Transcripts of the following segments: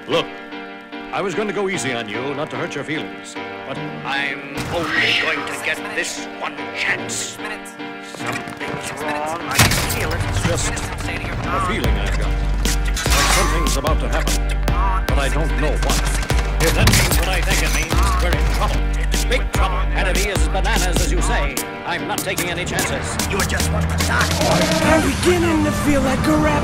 Look, I was going to go easy on you, not to hurt your feelings, but I'm only going to get this one chance. Something's wrong, I feel it. It's just a feeling I've got. Like something's about to happen, but I don't know what. If that means what I think it means, we're in trouble. Big trouble. And if he is bananas, as you say, I'm not taking any chances. You were just one to start. I'm beginning to feel like a rap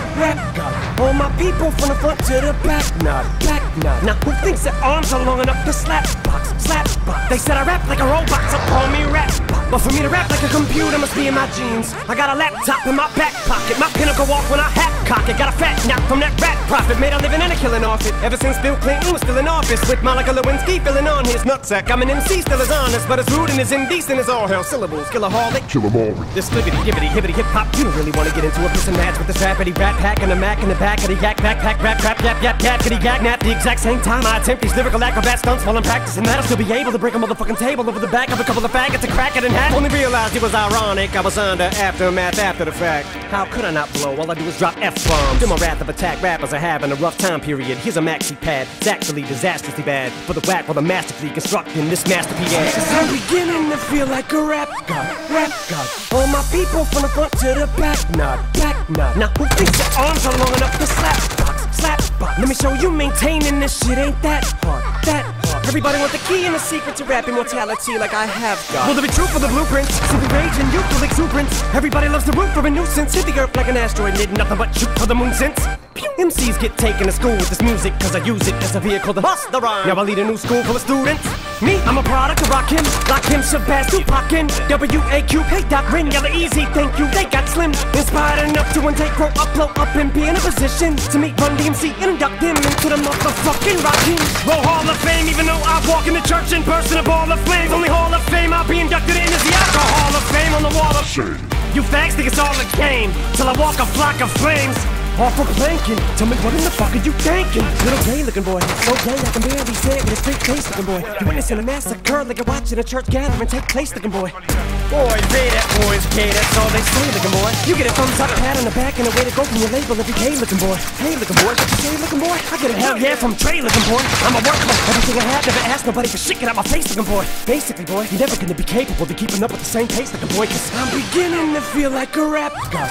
god. All my people from the front to the back nod. Now who thinks their arms are long enough to slap box? They said I rap like a robot, so call me rap. But for me to rap like a computer must be in my genes. I got a laptop in my back pocket. My pinnacle walk when I hat cock it. Got a fat knock from that rat profit. Made a living and a killing off it. Ever since Bill Clinton was still in office, with Monica Lewinsky filling on his nutsack. I'm an MC, still as honest, but as rude and as indecent as all hell. Syllables, killaholic, kill 'em all. This flippity, gibbity, hibbity, hip hop. You don't really want to get into a piss and match with this rappity rat pack and a Mac in the back of the yak backpack, rap, yap, kitty yak nap. The exact same time I attempt these lyrical acrobat stunts while I'm practicing that, I'll still be able to break a motherfucking table over the back of a couple of faggots to crack it in half. Only realized it was ironic. I was under aftermath after the fact. How could I not blow? All I do is drop F-bombs. In my wrath of attack, rappers are having a rough time period. Here's a maxi pad. It's actually disastrously bad for the whack while I'm masterfully constructing this masterpiece. I'm beginning to feel like a rap god. All my people from the front to the back nod. Now who thinks their arms are long enough to slap box? Let me show you maintaining this shit ain't that hard. Everybody want the key and the secret to rap immortality like I have got. Will there be truth for the blueprints? Simply rage and youth will exuberance. Everybody loves the root for a nuisance. Hit the earth like an asteroid, did nothing but shoot for the moon since. MCs get taken to school with this music, cause I use it as a vehicle to bust the rhyme. Now I lead a new school full of students. Me, I'm a product of Rakim, Shabazz, Tupac, WAQ, hey Doc, Ring, Yella Easy, thank you, they got slim. Inspired enough to one take, grow up, blow up, and be in a position to meet Run DMC and induct him into the motherfucking rock team. Roll Hall of Fame, even though I walk in the church in person, a ball of flames. Only Hall of Fame I'll be inducted in is the Alcohol of Fame on the wall of shame. You fags think it's all a game, till I walk a flock of flames. Off of planking, tell me what in the fuck are you thinking? Little gay looking boy, so gay I can barely say it with a straight face looking boy. You witnessing a massacre like you're watching a church gathering take place looking boy. Boys, say that, boys, gay, that's all they say looking boy. You get a thumbs up, pat on the back, and a way to go from your label every day looking boy. Hey looking boy, what you say looking boy? I get a hell yeah from Trey looking boy. I'm a workman, everything I have, never asked nobody for shit, get out my face looking boy. Basically boy, you're never gonna be capable of keeping up with the same pace looking boy, cause I'm beginning to feel like a rap god.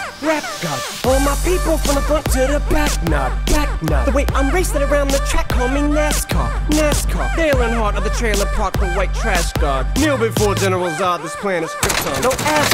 All my people from the front to the back nod. The way I'm racing around the track, call me NASCAR. Dale Earnhardt of the trailer park, the white trash god. Kneel before General Zod, this planet's Krypton. No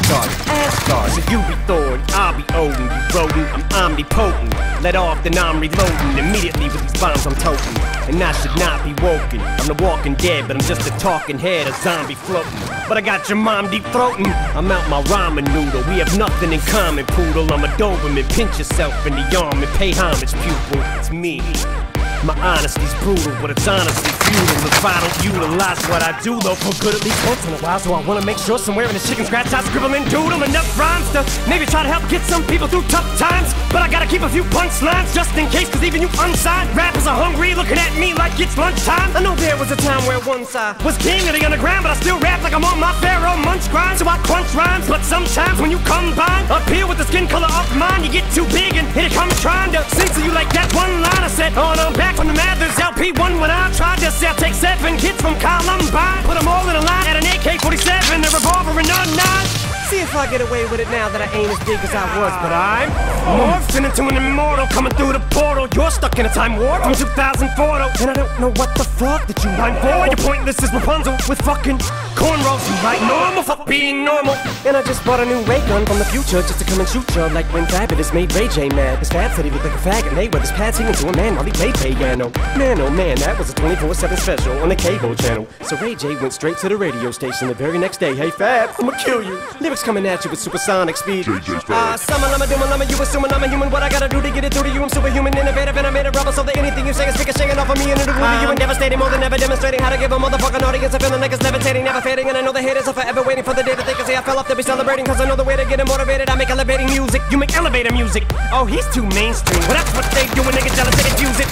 Asgard. So you be Thor and I'll be Odin. You rodent, I'm omnipotent. Let off, then I'm reloading. Immediately with these bombs I'm toting. And I should not be woken. I'm the walking dead, but I'm just a talking head, a zombie floating. But I got your mom deep throating. I'm out my ramen noodle. We have nothing in common, poodle. I'm a Doberman. Pinch yourself in the arm and pay homage, pupil. It's me. My honesty's brutal, but it's honestly futile if I don't utilize what I do, though, for good at least once in a while. So I wanna make sure somewhere in the chicken scratch I scribble and doodle enough rhymes to maybe try to help get some people through tough times. But I gotta keep a few punchlines just in case, cause even you unsigned rappers are hungry, looking at me like it's lunchtime. I know there was a time where one side was king of the underground, but I still rap like I'm on my Pharaoh munch grind. So I crunch rhymes, but sometimes when you combine up here with the skin color of mine, you get too big and here it comes trying to censor you like that one line I said. Oh, no, back from the Mathers LP1 when I tried to sell, take 7 kids from Columbine, put them all in a line at an AK-47, a revolver and a 9. See if I get away with it now that I ain't as big as I was, but I'm morphing into an immortal coming through the portal. You're stuck in a time warp from 2004 though, and I don't know what the fuck that you mind for. You're pointless as Rapunzel with fucking cornrows. You like normal, fuck being normal. And I just bought a new ray gun from the future just to come and shoot ya, like when Fabulous made Ray J mad. His Fab said he looked like a faggot, and they were his pads singing to a man while he played piano. Man, oh man, that was a 24/7 special on the cable channel. So Ray J went straight to the radio station the very next day. Hey Fab, I'ma kill you. Lyrics coming at you with supersonic speed. Summer llama, doom llama, you assuming I'm a human. What I gotta do to get it through to you? I'm superhuman, innovative, and I made a rubber so that anything you say is ricocheting off of me and it'll glue to you and devastating more than ever, demonstrating how to give a motherfucking audience a feeling like it's levitating, never fading. And I know the haters are forever waiting for the day that they can say I fell off to be celebrating, cause I know the way to get them motivated. I make elevating music, you make elevator music. Oh, he's too mainstream. Well, that's what they do when they get jealous, they confuse it. It's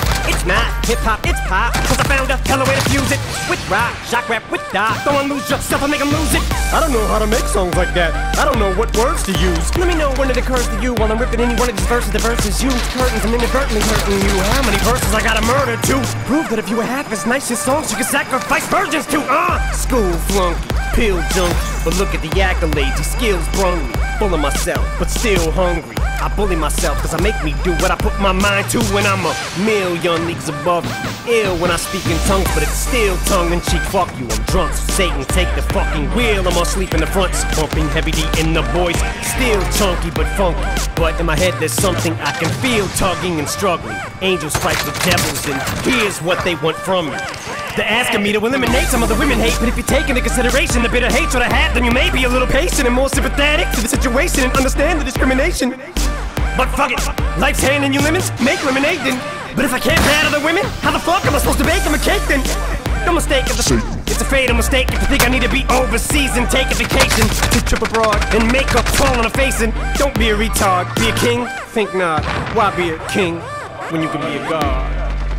not hip-hop, it's pop. Cause I found a hella way to fuse it with rock, shock rap with dot. Don't lose yourself and make them lose it. I don't know how to make songs like that. I don't know what words to use. Let me know when it occurs to you while I'm ripping any one of these verses. The verses use curtains and inadvertently hurting you. How many verses I gotta murder to prove that if you were half as nice as songs you could sacrifice virgins to? School flunky, pill junkie, but look at the accolades, these skills brung me. Full of myself, but still hungry. I bully myself cause I make me do what I put my mind to when I'm a million leagues above you. Ill when I speak in tongues, but it's still tongue-in-cheek. Fuck you, I'm drunk, so Satan take the fucking wheel. I'm asleep in the front, pumping heavy D in the voice. Still chunky but funky, but in my head there's something I can feel tugging and struggling. Angels fight with devils and here's what they want from me. They're asking me to eliminate some of the women hate, but if you take into consideration the bitter hatred I have, then you may be a little patient and more sympathetic to the situation and understand the discrimination. But fuck it, life's handing you lemons, make lemonade then. But if I can't pay other women, how the fuck am I supposed to bake them a cake then? No mistake, it's a fatal mistake if you think I need to be overseas and take a vacation to trip abroad and make up fall on a face. And don't be a retard, be a king? Think not, why be a king when you can be a god?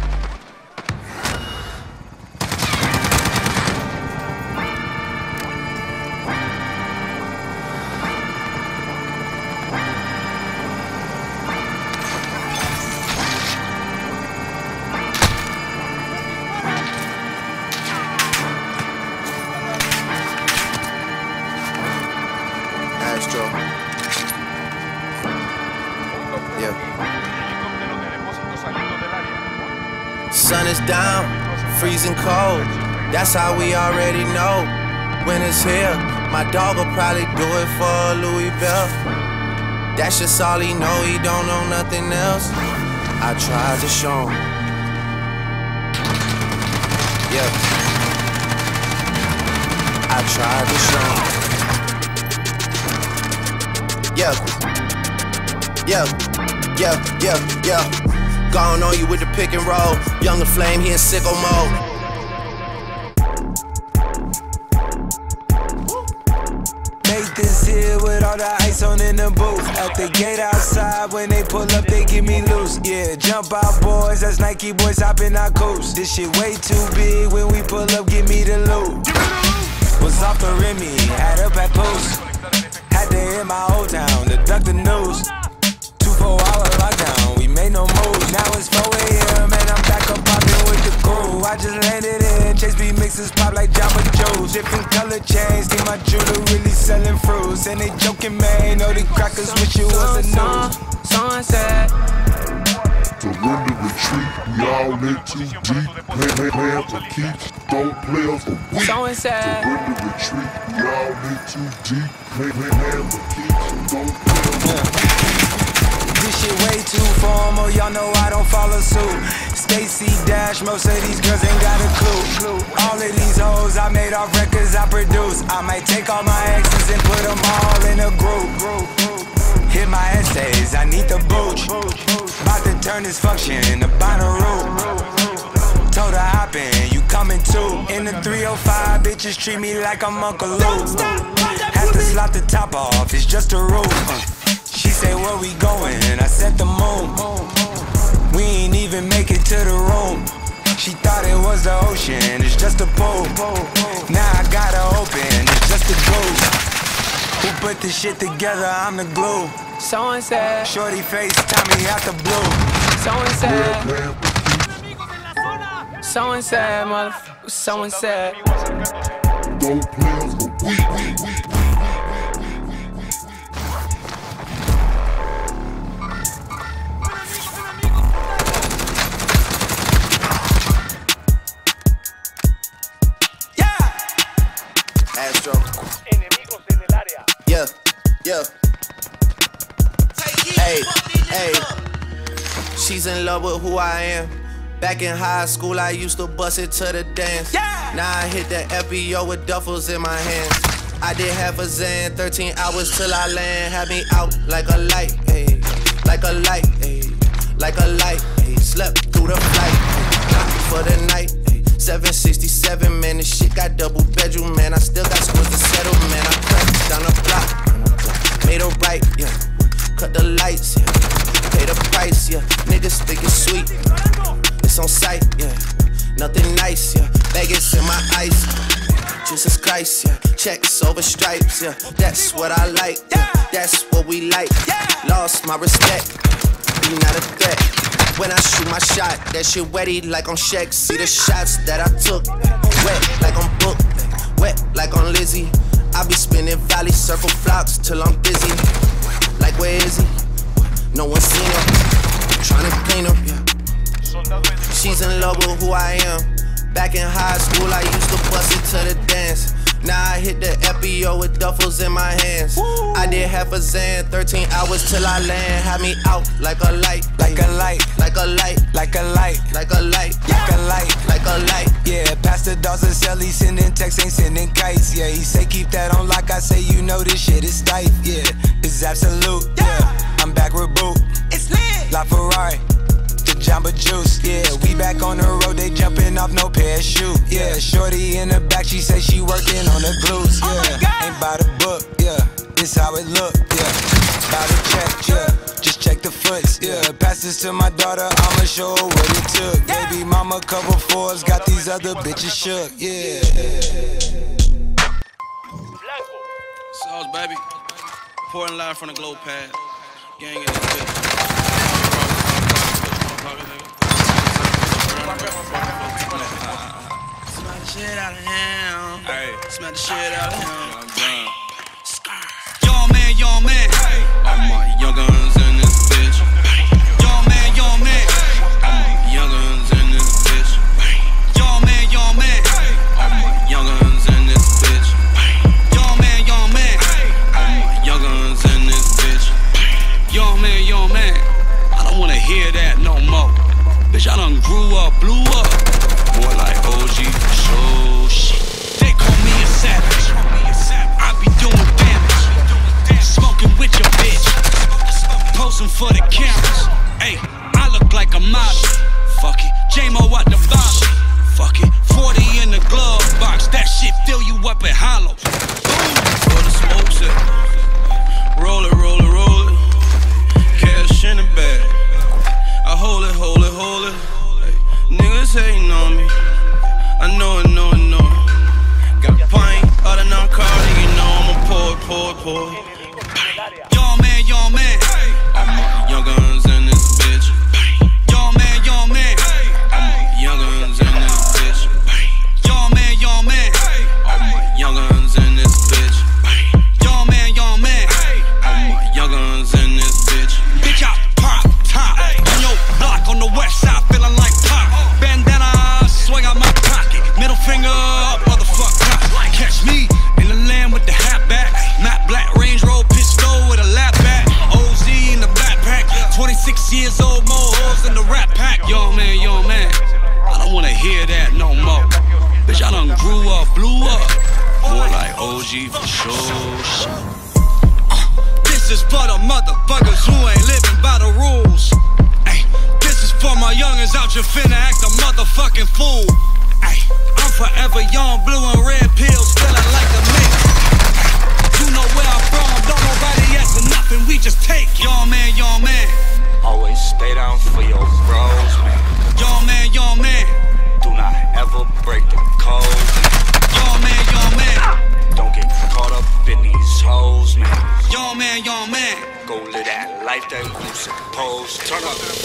Sun is down, freezing cold. That's how we already know when it's here. My dog will probably do it for Louis Bell. That's just all he know, he don't know nothing else. I tried to show him. Yeah. I tried to show him. Yeah. Gone on you with the pick and roll. Younger flame, he in sicko mode. Make this here with all the ice on in the booth. At the gate outside, when they pull up, they get me loose. Yeah, jump out boys, that's Nike boys hopping our coast. This shit way too big, when we pull up, give me the loot. Was off the Remy, had up at post. Had to hit my old town to duck the news. 2-4-hour lockdown, we made no moves. Now it's 4 AM and I'm back up popping with the crew. I just landed in, Chase B mixes pop like Jamba Joe's. Different color chains, think my jewelry really selling fruits. And they joking, man, know the crackers wish it was a news. Sunset. Surrender, retreat, we all in too deep. Plan for keeps, don't play us for weak. Sunset. Surrender, retreat, we all in too deep. Plan for keeps, don't play us for weak. This shit way too formal, y'all know I don't follow suit. Stacy Dash, most of these girls ain't got a clue. All of these hoes I made off records I produce. I might take all my exes and put them all in a group. Hit my essays, I need the booch. About to turn this function into Bonnaroo. Told her hop in, you coming too. In the 305, bitches treat me like I'm Uncle Luke. Have to slot the top off, it's just a roof. She say, where we going? I said the moon. We ain't even make it to the room. She thought it was the ocean, it's just a pool. Now I gotta open, it's just a glue. Who put this shit together? I'm the glue. Someone said. Shorty face, Tommy out the blue. Someone said. Someone said, motherfucker. Someone said. Don't play us for weak. Astro. Yeah. Hey. She's in love with who I am. Back in high school, I used to bust it to the dance. Now I hit the FBO with duffels in my hands. I did half a Zan, 13 hours till I land. Had me out like a light, ayy. Like a light, ayy. Like a light, ayy. Slept through the flight, ayy. Not for the night, ayy. 767, man, this shit got double bedroom, man. I still got scores to settle, man. I cracked down the block, made a right, yeah. Cut the lights, yeah. Pay the price, yeah. Niggas think it's sweet. It's Vegas on sight, yeah. Nothing nice, yeah. Vegas in my ice. Jesus Christ, yeah. Checks over stripes, yeah. That's what I like, yeah. That's what we like. Lost my respect, be not a threat. When I shoot my shot, that shit wetty like on Shaq. See the shots that I took, wet like on Book, wet like on Lizzie. I be spinning valley circle flocks till I'm busy. Like where is he? No one seen him. Tryna clean him, yeah. She's in love with who I am. Back in high school, I used to bust it to the dance. Now I hit the FBO with duffels in my hands. I did half a Zan, 13 hours till I land. Had me out like a light, like a light, like a light, like a light, like a light, like a light, like a light. Yeah, Pastor Dawson sell, he sending texts, ain't sending kites. Yeah, he say keep that on lock, I say you know this shit is tight. Yeah, it's absolute. Yeah, I'm back with Boot. It's lit. La Ferrari. Jamba Juice, yeah, we back on the road, they jumping off no parachute, yeah. Shorty in the back, she say she working on the glutes, yeah. Ain't by the book, yeah, this how it look, yeah. By the check, yeah, just check the foots, yeah. Pass this to my daughter, I'ma show her what it took. Baby mama, couple fours, got these other bitches shook, yeah. Sauce, baby. Pouring live from the glow pad. Gang in this bitch. Smack the shit out of him. Hey. Smack the shit out of him. Young man. All my young guns in this bitch. Young man. All my young guns in this bitch. Young man. All my young guns in this bitch. Young man. All my young guns in this bitch. Young man. I don't wanna hear that no more. Bitch, I done grew up, blew up. More like OG for sure. Shit. They call me a savage. I be doing damage. Smoking with your bitch. Posing for the cameras. Hey, I look like a model. Fuck it. J-Mo out the bottle. Fuck it. 40 in the glove box. That shit fill you up at hollow. Boom. For the smoke set. Roll it. Cash in the bag. I hold it. Hey, niggas hating on me. I know it. Got a pint out of narcotic, you know I'ma pour. Young man. All my young guns in this bitch. Young man. All my young guns in this bitch. Young man. All my young guns in this bitch. Young man. All my young guns in this bitch. Bitch, I pop top. On your block on the west side, feeling like pop. Bandana, swing out my pocket. Middle finger up, motherfucker. Catch me in the land with the hat back. Matte black Range Rover pistol with a lap back. OZ in the backpack. 26 years old, more hoes in the rap pack. Young man. I don't wanna hear that no more. Bitch, I done grew up, blew up. More like OG for sure. This is for the motherfuckers who ain't living by the rules. Ay, this is for my youngins out here finna act a motherfucking fool. Ay, I'm forever young, blue and red pills, feeling like a mix. You know where I'm from, don't nobody ask for nothing, we just take. Young man. Always stay down for your bros, man. Young man. Do not ever break the code. Young man. Don't get caught up in these hoes, man. Young man. Go live that life that you supposed. Turn up.